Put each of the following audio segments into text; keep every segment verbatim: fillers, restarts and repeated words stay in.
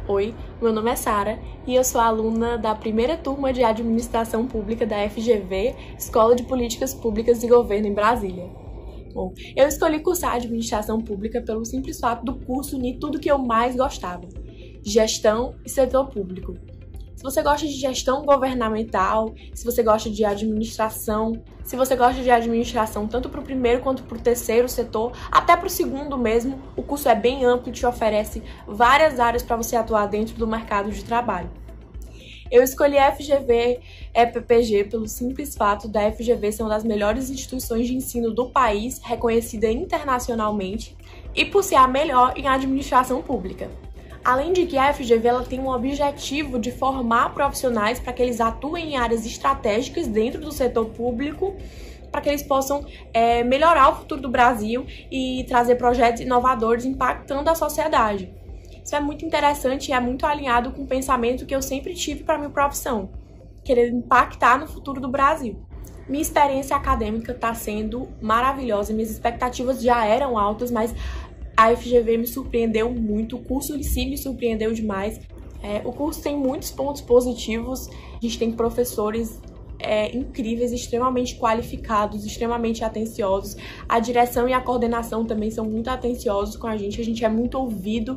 Oi, meu nome é Sara e eu sou aluna da primeira turma de Administração Pública da F G V, Escola de Políticas Públicas e Governo em Brasília. Bom, eu escolhi cursar Administração Pública pelo simples fato do curso unir tudo que eu mais gostava: gestão e setor público. Se você gosta de gestão governamental, se você gosta de administração, se você gosta de administração tanto para o primeiro quanto para o terceiro setor, até para o segundo mesmo, o curso é bem amplo e te oferece várias áreas para você atuar dentro do mercado de trabalho. Eu escolhi a F G V E P P G pelo simples fato da F G V ser uma das melhores instituições de ensino do país, reconhecida internacionalmente, e por ser a melhor em administração pública. Além de que a F G V ela tem um objetivo de formar profissionais para que eles atuem em áreas estratégicas dentro do setor público, para que eles possam é, melhorar o futuro do Brasil e trazer projetos inovadores impactando a sociedade. Isso é muito interessante e é muito alinhado com o pensamento que eu sempre tive para a minha profissão, querer impactar no futuro do Brasil. Minha experiência acadêmica está sendo maravilhosa, minhas expectativas já eram altas, mas a F G V me surpreendeu muito, o curso em si me surpreendeu demais. É, o curso tem muitos pontos positivos, a gente tem professores é, incríveis, extremamente qualificados, extremamente atenciosos. A direção e a coordenação também são muito atenciosos com a gente, a gente é muito ouvido.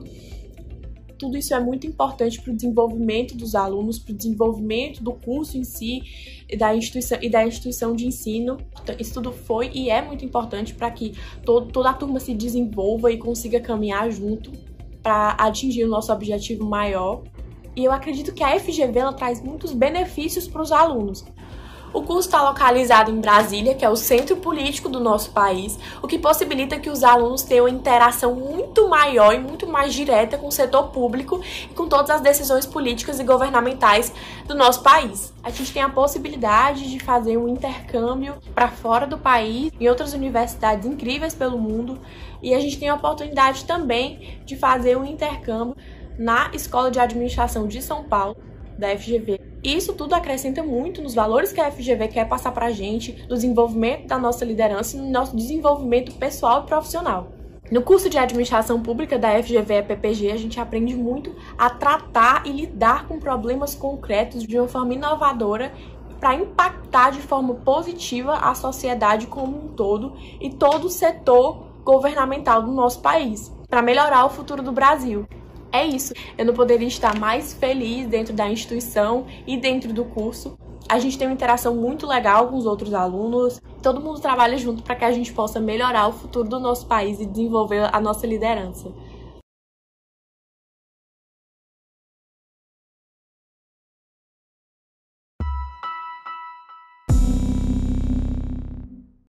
Tudo isso é muito importante para o desenvolvimento dos alunos, para o desenvolvimento do curso em si e da instituição, e da instituição de ensino. Então, isso tudo foi e é muito importante para que todo, toda a turma se desenvolva e consiga caminhar junto para atingir o nosso objetivo maior. E eu acredito que a F G V ela traz muitos benefícios para os alunos. O curso está localizado em Brasília, que é o centro político do nosso país, o que possibilita que os alunos tenham uma interação muito maior e muito mais direta com o setor público e com todas as decisões políticas e governamentais do nosso país. A gente tem a possibilidade de fazer um intercâmbio para fora do país, em outras universidades incríveis pelo mundo, e a gente tem a oportunidade também de fazer um intercâmbio na Escola de Administração de São Paulo, da F G V. E isso tudo acrescenta muito nos valores que a F G V quer passar pra gente, no desenvolvimento da nossa liderança e no nosso desenvolvimento pessoal e profissional. No curso de Administração Pública da F G V E P P G, a gente aprende muito a tratar e lidar com problemas concretos de uma forma inovadora para impactar de forma positiva a sociedade como um todo e todo o setor governamental do nosso país, para melhorar o futuro do Brasil. É isso, eu não poderia estar mais feliz dentro da instituição e dentro do curso. A gente tem uma interação muito legal com os outros alunos, todo mundo trabalha junto para que a gente possa melhorar o futuro do nosso país e desenvolver a nossa liderança.